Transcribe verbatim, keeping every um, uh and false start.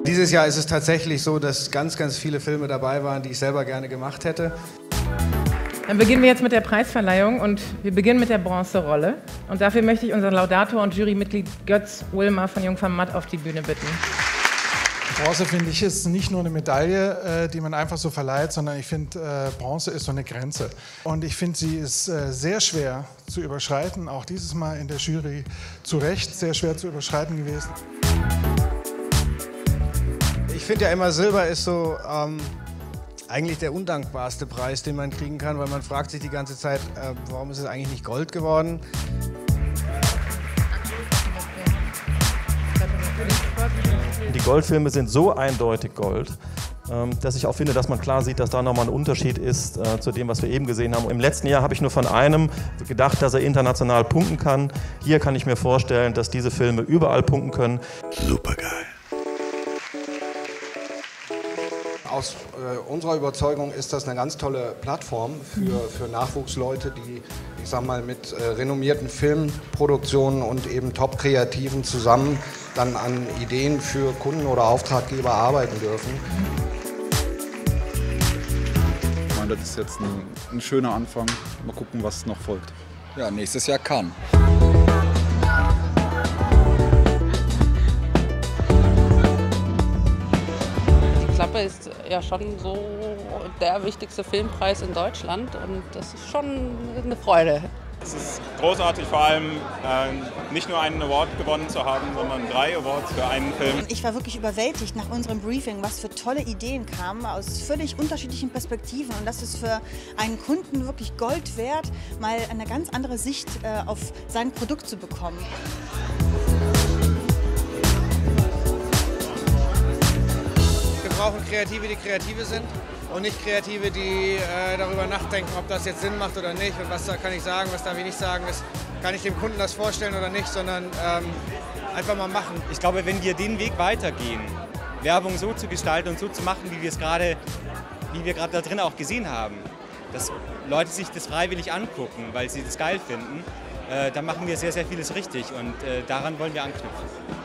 Dieses Jahr ist es tatsächlich so, dass ganz, ganz viele Filme dabei waren, die ich selber gerne gemacht hätte. Dann beginnen wir jetzt mit der Preisverleihung und wir beginnen mit der Bronzerolle. Und dafür möchte ich unseren Laudator und Jurymitglied Götz Ulmer von Jungfer Matt auf die Bühne bitten. Bronze, finde ich, ist nicht nur eine Medaille, äh, die man einfach so verleiht, sondern ich finde, äh, Bronze ist so eine Grenze. Und ich finde, sie ist äh, sehr schwer zu überschreiten, auch dieses Mal in der Jury zu Recht sehr schwer zu überschreiten gewesen. Ich finde ja immer, Silber ist so ähm, eigentlich der undankbarste Preis, den man kriegen kann, weil man fragt sich die ganze Zeit, äh, warum ist es eigentlich nicht Gold geworden? Die Goldfilme sind so eindeutig Gold, dass ich auch finde, dass man klar sieht, dass da nochmal ein Unterschied ist äh, zu dem, was wir eben gesehen haben. Im letzten Jahr habe ich nur von einem gedacht, dass er international punkten kann. Hier kann ich mir vorstellen, dass diese Filme überall punkten können. Supergeil. Aus äh, unserer Überzeugung ist das eine ganz tolle Plattform für, für Nachwuchsleute, die, ich sag mal, mit äh, renommierten Filmproduktionen und eben Top-Kreativen zusammen dann an Ideen für Kunden oder Auftraggeber arbeiten dürfen. Ich meine, das ist jetzt ein, ein schöner Anfang. Mal gucken, was noch folgt. Ja, nächstes Jahr Cannes. Klappe ist ja schon so der wichtigste Filmpreis in Deutschland und das ist schon eine Freude. Es ist großartig, vor allem äh, nicht nur einen Award gewonnen zu haben, sondern drei Awards für einen Film. Ich war wirklich überwältigt nach unserem Briefing, was für tolle Ideen kamen aus völlig unterschiedlichen Perspektiven. Und das ist für einen Kunden wirklich Gold wert, mal eine ganz andere Sicht äh, auf sein Produkt zu bekommen. Wir brauchen Kreative, die Kreative sind und nicht Kreative, die äh, darüber nachdenken, ob das jetzt Sinn macht oder nicht und was da kann ich sagen, was darf ich nicht sagen, das, kann ich dem Kunden das vorstellen oder nicht, sondern ähm, einfach mal machen. Ich glaube, wenn wir den Weg weitergehen, Werbung so zu gestalten und so zu machen, wie wir es gerade, wie wir gerade da drin auch gesehen haben, dass Leute sich das freiwillig angucken, weil sie das geil finden, äh, dann machen wir sehr, sehr vieles richtig und äh, daran wollen wir anknüpfen.